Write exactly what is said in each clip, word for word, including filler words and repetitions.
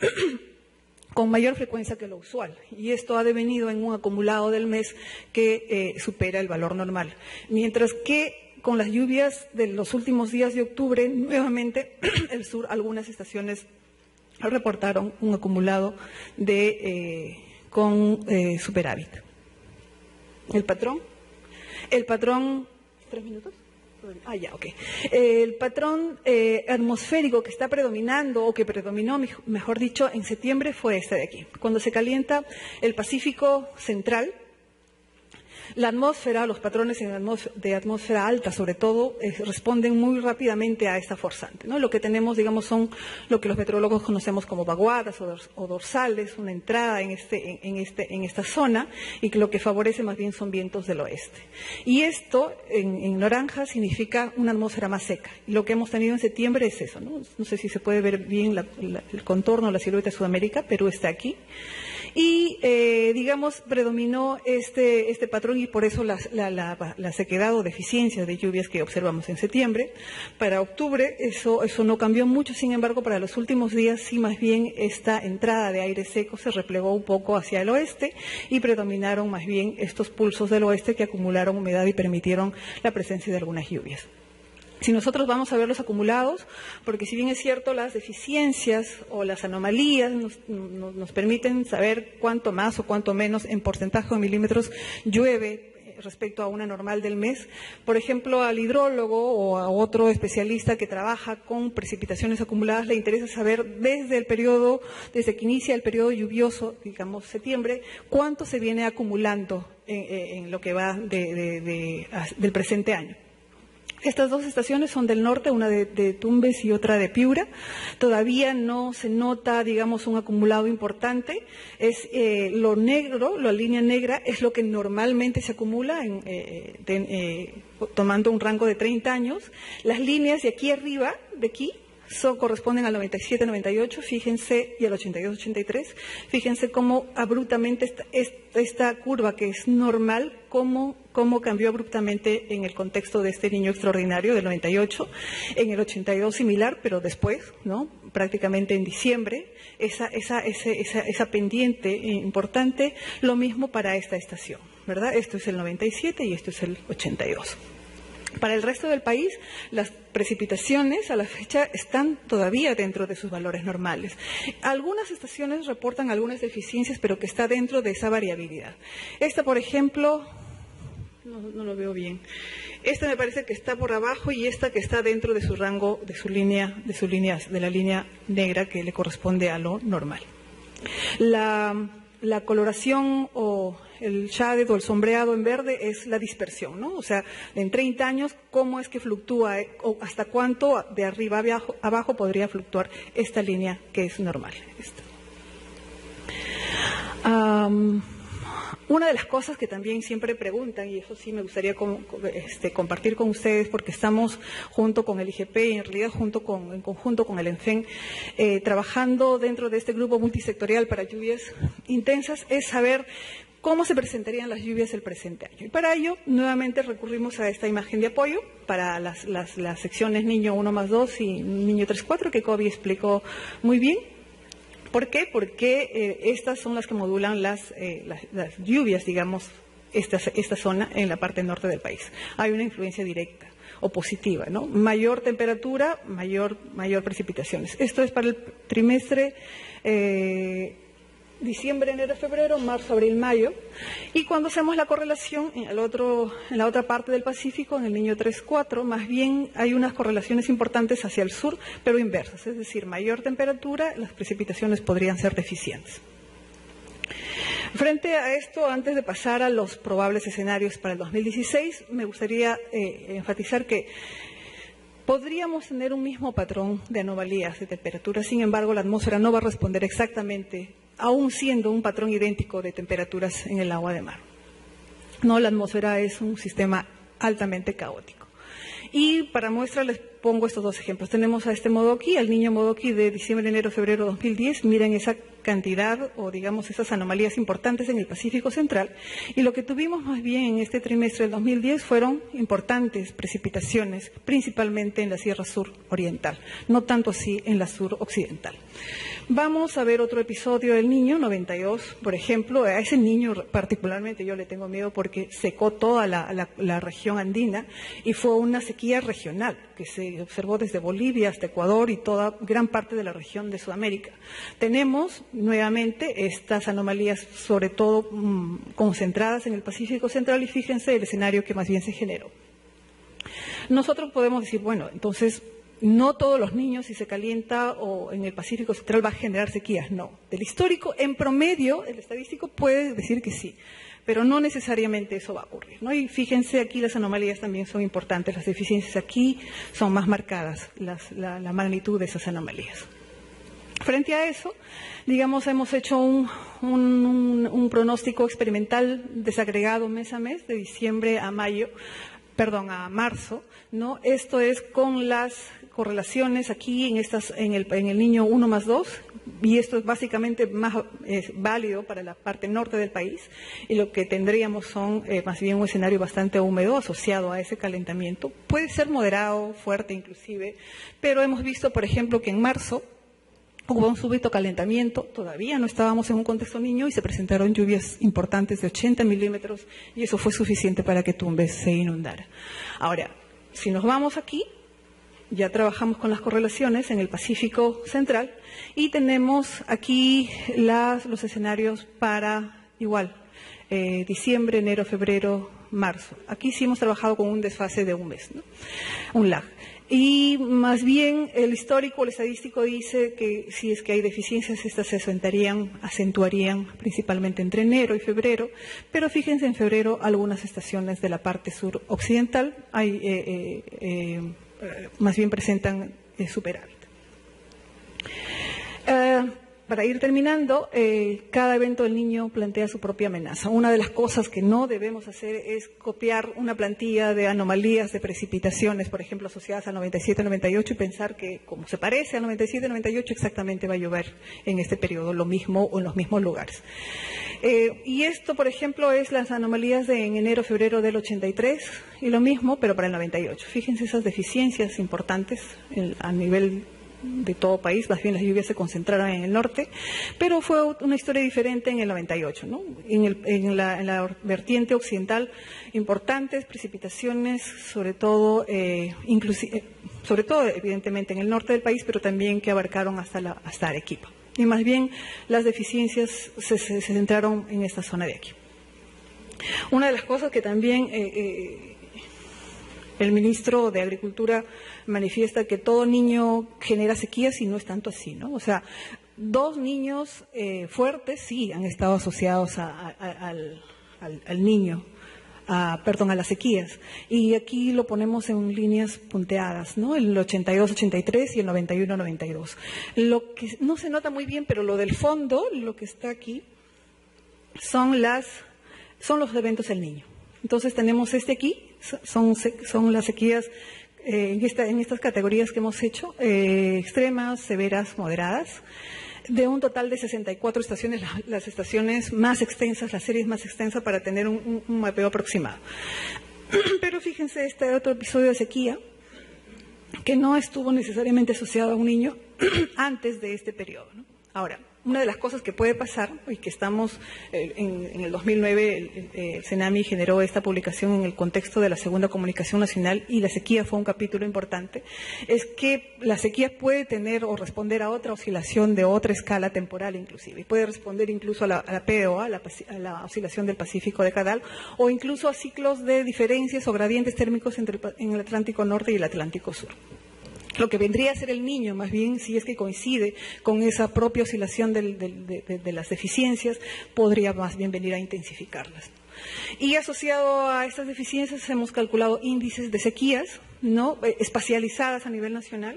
con mayor frecuencia que lo usual, y esto ha devenido en un acumulado del mes que eh, supera el valor normal. Mientras que con las lluvias de los últimos días de octubre, nuevamente el sur, algunas estaciones reportaron un acumulado de eh, con eh, superávit. El patrón, el patrón, ¿tres minutos? Ah, ya, ok. El patrón eh, atmosférico que está predominando, o que predominó, mejor dicho, en septiembre fue este de aquí. Cuando se calienta el Pacífico Central, la atmósfera, los patrones en atmósfera, de atmósfera alta, sobre todo, eh, responden muy rápidamente a esta forzante, ¿no? Lo que tenemos, digamos, son lo que los meteorólogos conocemos como vaguadas o, dors, o dorsales, una entrada en, este, en, en, este, en esta zona, y que lo que favorece más bien son vientos del oeste. Y esto, en, en naranja, significa una atmósfera más seca. Y lo que hemos tenido en septiembre es eso, ¿no? No sé si se puede ver bien la, la, el contorno, la silueta de Sudamérica. Perú está aquí. Y, eh, digamos, predominó este, este patrón, y por eso la, la, la, la sequedad o deficiencia de lluvias que observamos en septiembre. Para octubre eso, eso no cambió mucho, sin embargo, para los últimos días sí, más bien esta entrada de aire seco se replegó un poco hacia el oeste, y predominaron más bien estos pulsos del oeste que acumularon humedad y permitieron la presencia de algunas lluvias. Si nosotros vamos a ver los acumulados, porque si bien es cierto, las deficiencias o las anomalías nos, nos, nos permiten saber cuánto más o cuánto menos en porcentaje de milímetros llueve respecto a una normal del mes. Por ejemplo, al hidrólogo o a otro especialista que trabaja con precipitaciones acumuladas le interesa saber desde el periodo, desde que inicia el periodo lluvioso, digamos septiembre, cuánto se viene acumulando en, en lo que va de, de, de, del presente año. Estas dos estaciones son del norte, una de, de Tumbes y otra de Piura. Todavía no se nota, digamos, un acumulado importante. Es eh, lo negro, la línea negra, es lo que normalmente se acumula, en, eh, de, eh, tomando un rango de treinta años. Las líneas de aquí arriba, de aquí, So, corresponden al noventa y siete noventa y ocho, fíjense, y al ochenta y dos ochenta y tres, fíjense cómo abruptamente esta, esta, esta curva que es normal, cómo, cómo cambió abruptamente en el contexto de este niño extraordinario del noventa y ocho, en el ochenta y dos similar, pero después, ¿no? Prácticamente en diciembre, esa, esa, ese, esa, esa pendiente importante, lo mismo para esta estación, ¿verdad? Esto es el noventa y siete y esto es el ochenta y dos. Para el resto del país, las precipitaciones a la fecha están todavía dentro de sus valores normales. Algunas estaciones reportan algunas deficiencias, pero que está dentro de esa variabilidad. Esta, por ejemplo, no, no lo veo bien. Esta me parece que está por abajo, y esta que está dentro de su rango, de su línea, de su línea, de la línea negra que le corresponde a lo normal. La, la coloración o el shaded o el sombreado en verde es la dispersión, ¿no? O sea, en treinta años, ¿cómo es que fluctúa o hasta cuánto de arriba abajo, abajo podría fluctuar esta línea que es normal? Esta. Um, una de las cosas que también siempre preguntan, y eso sí me gustaría con, este, compartir con ustedes, porque estamos junto con el I G P y en realidad junto con, en conjunto con el ENFEN, eh, trabajando dentro de este grupo multisectorial para lluvias intensas, es saber cómo se presentarían las lluvias el presente año. Y para ello, nuevamente recurrimos a esta imagen de apoyo para las, las, las secciones niño uno más dos y niño tres cuatro, que Kobe explicó muy bien. ¿Por qué? Porque eh, estas son las que modulan las, eh, las, las lluvias, digamos, esta, esta zona en la parte norte del país. Hay una influencia directa o positiva, ¿no? Mayor temperatura, mayor, mayor precipitaciones. Esto es para el trimestre eh, diciembre, enero, febrero, marzo, abril, mayo. Y cuando hacemos la correlación en, el otro, en la otra parte del Pacífico, en el niño tres cuatro, más bien hay unas correlaciones importantes hacia el sur, pero inversas. Es decir, mayor temperatura, las precipitaciones podrían ser deficientes. Frente a esto, antes de pasar a los probables escenarios para el dos mil dieciséis, me gustaría eh, enfatizar que podríamos tener un mismo patrón de anomalías de temperatura, sin embargo, la atmósfera no va a responder exactamente, aún siendo un patrón idéntico de temperaturas en el agua de mar. No, la atmósfera es un sistema altamente caótico. Y para muestra les pongo estos dos ejemplos. Tenemos a este Modoki, al niño Modoki de diciembre, enero, febrero dos mil diez. Miren esa cantidad o, digamos, esas anomalías importantes en el Pacífico Central, y lo que tuvimos más bien en este trimestre del dos mil diez fueron importantes precipitaciones, principalmente en la Sierra Sur Oriental, no tanto así en la Sur Occidental. Vamos a ver otro episodio del Niño, noventa y dos, por ejemplo. A ese niño particularmente yo le tengo miedo porque secó toda la, la, la región andina y fue una sequía regional que se observó desde Bolivia hasta Ecuador y toda gran parte de la región de Sudamérica. Tenemos nuevamente estas anomalías, sobre todo mmm, concentradas en el Pacífico Central, y fíjense el escenario que más bien se generó. Nosotros podemos decir, bueno, entonces no todos los niños, si se calienta o en el Pacífico Central, va a generar sequías. No. Del histórico, en promedio, el estadístico puede decir que sí, pero no necesariamente eso va a ocurrir, ¿no? Y fíjense, aquí las anomalías también son importantes, las deficiencias aquí son más marcadas, las, la, la magnitud de esas anomalías. Frente a eso, digamos, hemos hecho un, un, un, un pronóstico experimental desagregado mes a mes, de diciembre a mayo, perdón, a marzo, ¿no? Esto es con las correlaciones aquí en estas, en el, en el niño uno más dos, y esto es básicamente más es válido para la parte norte del país, y lo que tendríamos son eh, más bien un escenario bastante húmedo asociado a ese calentamiento. Puede ser moderado, fuerte inclusive, pero hemos visto, por ejemplo, que en marzo hubo un súbito calentamiento, todavía no estábamos en un contexto niño y se presentaron lluvias importantes de ochenta milímetros y eso fue suficiente para que Tumbes se inundara. Ahora, si nos vamos aquí, ya trabajamos con las correlaciones en el Pacífico Central y tenemos aquí las, los escenarios para igual, eh, diciembre, enero, febrero, marzo. Aquí sí hemos trabajado con un desfase de un mes, ¿no? Un lag. Y más bien el histórico, el estadístico dice que si es que hay deficiencias, estas se acentuarían, acentuarían principalmente entre enero y febrero, pero fíjense en febrero algunas estaciones de la parte sur occidental hay, eh, eh, eh, más bien presentan eh, superávit. Uh, Para ir terminando, eh, cada evento del Niño plantea su propia amenaza. Una de las cosas que no debemos hacer es copiar una plantilla de anomalías de precipitaciones, por ejemplo, asociadas al noventa y siete noventa y ocho, y pensar que, como se parece al noventa y siete noventa y ocho, exactamente va a llover en este periodo, lo mismo o en los mismos lugares. Eh, y esto, por ejemplo, es las anomalías de en enero, febrero del ochenta y tres, y lo mismo, pero para el noventa y ocho. Fíjense esas deficiencias importantes en, a nivel de todo país, más bien las lluvias se concentraron en el norte, pero fue una historia diferente en el noventa y ocho, ¿no? En, el, en, la, en la vertiente occidental, importantes precipitaciones, sobre todo, eh, inclusive, sobre todo evidentemente en el norte del país, pero también que abarcaron hasta, la, hasta Arequipa. Y más bien las deficiencias se, se, se centraron en esta zona de aquí. Una de las cosas que también eh, eh, el ministro de Agricultura manifiesta que todo niño genera sequías y no es tanto así, ¿no? O sea, dos niños eh, fuertes sí han estado asociados a, a, a, al, al, al niño, a, perdón, a las sequías. Y aquí lo ponemos en líneas punteadas, ¿no? El ochenta y dos ochenta y tres y el noventa y uno noventa y dos. Lo que no se nota muy bien, pero lo del fondo, lo que está aquí, son, las, son los eventos del Niño. Entonces tenemos este aquí, son, son las sequías eh, en, esta, en estas categorías que hemos hecho, eh, extremas, severas, moderadas, de un total de sesenta y cuatro estaciones, las, las estaciones más extensas, las series más extensas para tener un, un, un mapeo aproximado. Pero fíjense este otro episodio de sequía, que no estuvo necesariamente asociado a un niño antes de este periodo, ¿no? Ahora, una de las cosas que puede pasar, y que estamos, eh, en, en el dos mil nueve, el, el, el CENAMI generó esta publicación en el contexto de la segunda comunicación nacional y la sequía fue un capítulo importante, es que la sequía puede tener o responder a otra oscilación de otra escala temporal inclusive, y puede responder incluso a la, a la P O A, a la, a la oscilación del Pacífico decadal, o incluso a ciclos de diferencias o gradientes térmicos entre el, en el Atlántico Norte y el Atlántico Sur. Lo que vendría a ser el Niño, más bien, si es que coincide con esa propia oscilación del, del, de, de, de las deficiencias, podría más bien venir a intensificarlas. Y asociado a estas deficiencias hemos calculado índices de sequías, ¿no?, espacializadas a nivel nacional,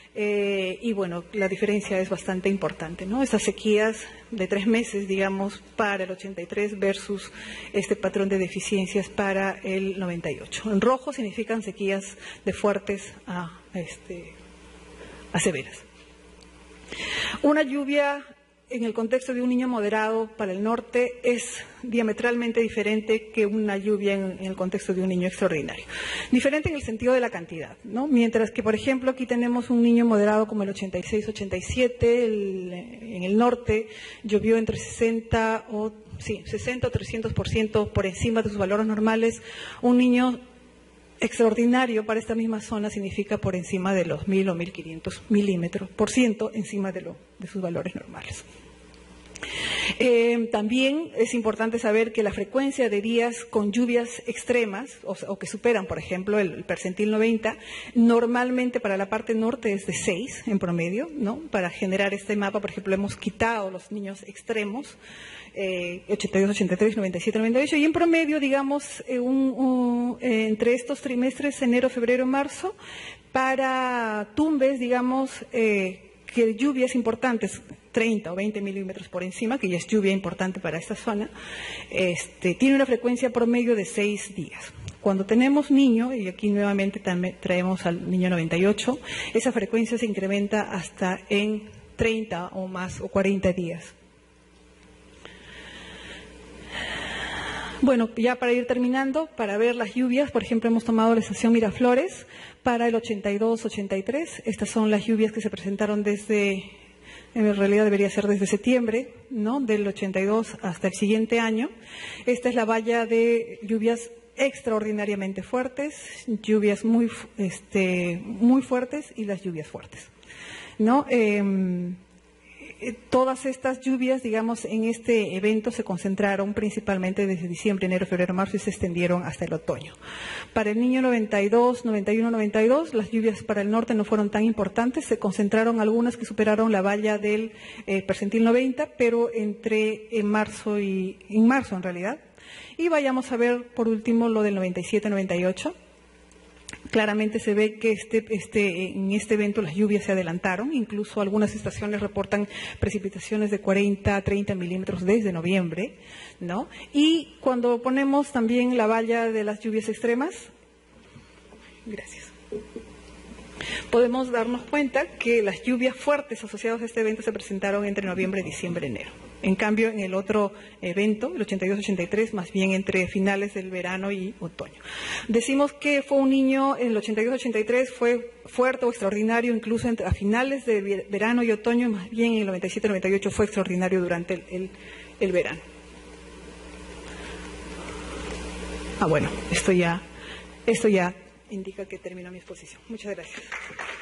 eh, y bueno, la diferencia es bastante importante, ¿no? Estas sequías de tres meses, digamos, para el ochenta y tres versus este patrón de deficiencias para el noventa y ocho. En rojo significan sequías de fuertes a, este, a severas. Una lluvia en el contexto de un niño moderado para el norte es diametralmente diferente que una lluvia en, en el contexto de un niño extraordinario. Diferente en el sentido de la cantidad, ¿no? Mientras que, por ejemplo, aquí tenemos un niño moderado como el ochenta y seis ochenta y siete, el, en el norte llovió entre sesenta o sí, sesenta o trescientos por ciento por encima de sus valores normales. Un niño extraordinario para esta misma zona significa por encima de los mil o mil quinientos milímetros por ciento encima de, lo, de sus valores normales. Eh, también es importante saber que la frecuencia de días con lluvias extremas o, o que superan, por ejemplo, el, el percentil noventa, normalmente para la parte norte es de seis en promedio, ¿no? Para generar este mapa, por ejemplo, hemos quitado los niños extremos, eh, ochenta y dos, ochenta y tres, noventa y siete, noventa y ocho, y en promedio, digamos, eh, un, un, eh, entre estos trimestres, enero, febrero, marzo, para Tumbes, digamos, eh, que lluvias importantes, treinta o veinte milímetros por encima, que ya es lluvia importante para esta zona, este, tiene una frecuencia promedio de seis días. Cuando tenemos niño, y aquí nuevamente también traemos al niño noventa y ocho, esa frecuencia se incrementa hasta en treinta o más o cuarenta días. Bueno, ya para ir terminando, para ver las lluvias, por ejemplo, hemos tomado la estación Miraflores para el ochenta y dos ochenta y tres. Estas son las lluvias que se presentaron desde, en realidad debería ser desde septiembre, ¿no? Del ochenta y dos hasta el siguiente año. Esta es la valla de lluvias extraordinariamente fuertes, lluvias muy, este, muy fuertes y las lluvias fuertes, ¿no? Eh, Todas estas lluvias, digamos, en este evento se concentraron principalmente desde diciembre, enero, febrero, marzo y se extendieron hasta el otoño. Para el niño noventa y dos, noventa y uno, noventa y dos, las lluvias para el norte no fueron tan importantes, se concentraron algunas que superaron la valla del eh, percentil noventa, pero entre en marzo y en marzo en realidad. Y vayamos a ver por último lo del noventa y siete, noventa y ocho. Claramente se ve que este, este, en este evento las lluvias se adelantaron, incluso algunas estaciones reportan precipitaciones de cuarenta a treinta milímetros desde noviembre, ¿no? Y cuando ponemos también la valla de las lluvias extremas, gracias, podemos darnos cuenta que las lluvias fuertes asociadas a este evento se presentaron entre noviembre, diciembre, enero. En cambio, en el otro evento, el ochenta y dos ochenta y tres, más bien entre finales del verano y otoño. Decimos que fue un niño, en el ochenta y dos ochenta y tres fue fuerte o extraordinario, incluso entre, a finales de verano y otoño, más bien en el noventa y siete noventa y ocho fue extraordinario durante el, el, el verano. Ah, bueno, esto ya, esto ya indica que terminó mi exposición. Muchas gracias.